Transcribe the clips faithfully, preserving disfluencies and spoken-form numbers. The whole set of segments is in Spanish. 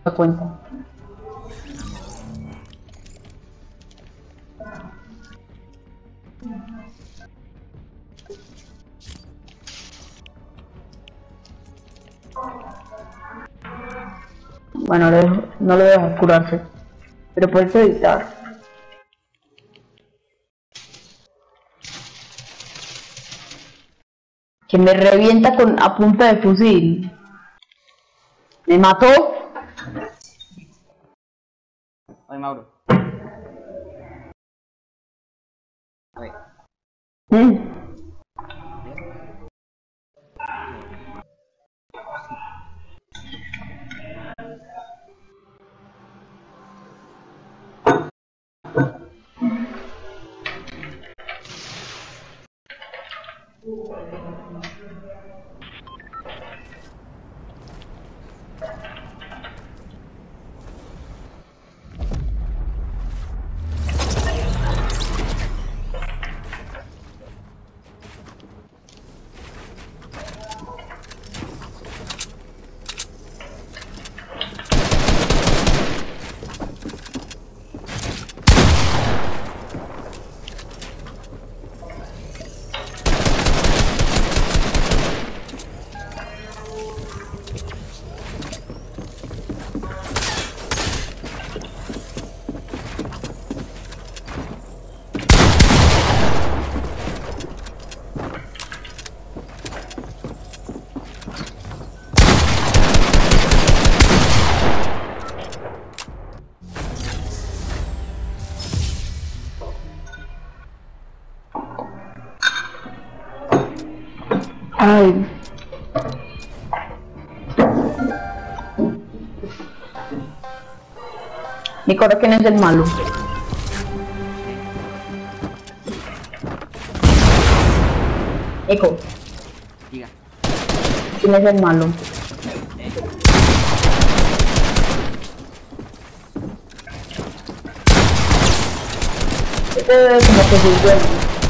da cuenta. Bueno, no lo dejo curarse, pero puedes evitar. Que me revienta con a punta de fusil. ¿Me mató? Ay, Mauro. Ay. Mm. Ay. Nico, ¿quién es el malo? Nico. Diga. ¿Quién es el malo? ¿Eh? Este como que sí es bueno.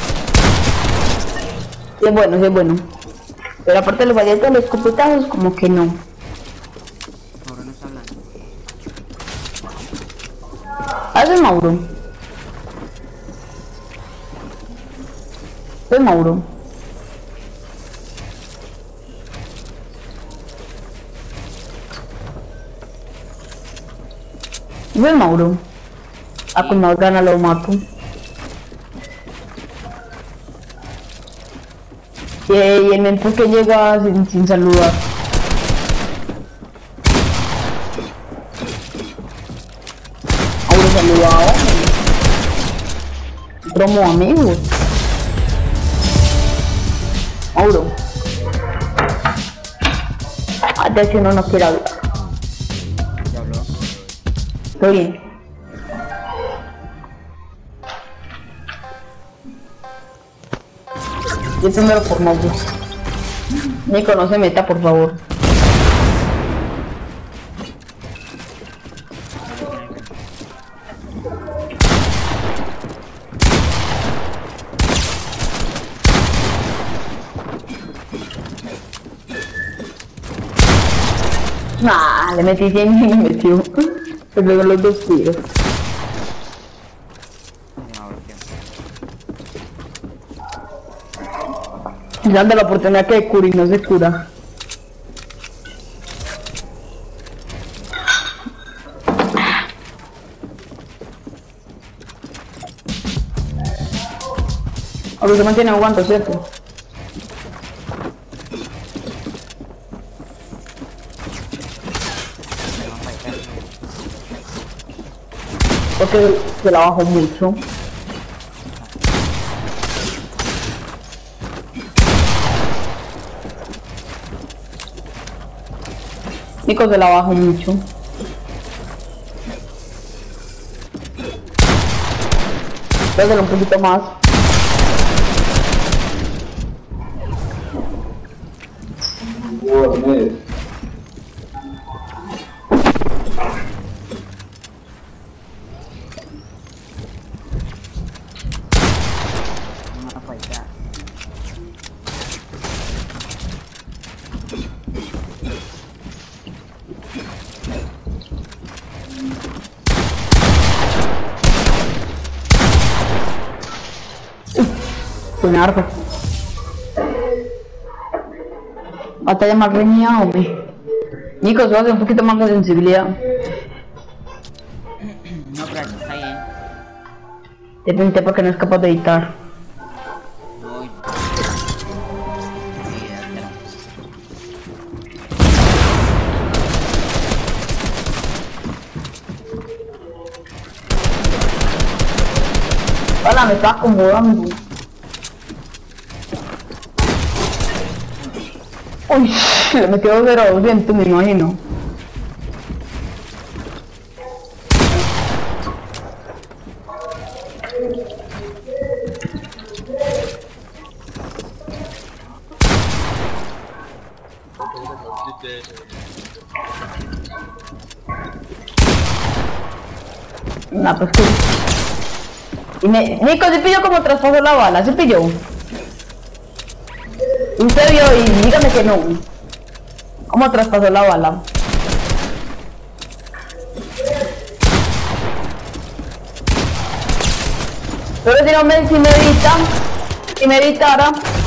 Sí es bueno, sí es bueno. Pero aparte de los valletes de los escopetazos, como que no. Mauro no está hablando. ¿Hace Mauro? ¿Es Mauro? ¿Es Mauro? Ah, con más ganas lo mato. Y, y el men porque llega sin, sin saludar. Mauro saludado. Promo amigos. Mauro. Ah, de hecho no nos quiere hablar. Ya habló. Estoy bien. Yo primero por Mauro. Nico, no se meta, por favor. Ah, le metí cien y me metió. Se pegó los dos tiros. Ay, Mauro, ¿qué? Dando la oportunidad que cure y no se cura. Ahora se mantiene aguanto, ¿cierto? Porque se la bajó mucho. Nico se la bajó mucho. Pégale un poquito más. Una paita. Buenardo. Batalla más reñida, hombre. Nico, suave un poquito más de sensibilidad. No, pero está bien. Te pinté porque no es capaz de editar. Voy. Sí, espera. Hola, me está acomodando. Uy, le metió cero a doscientos, me imagino. Nah, pues que... Y me... Nico, ¿se pilló como traspasó la bala? ¿Se pilló? En serio, y dígame que no. ¿Cómo traspasó la bala? Pero si no me, si me edita, si me editara.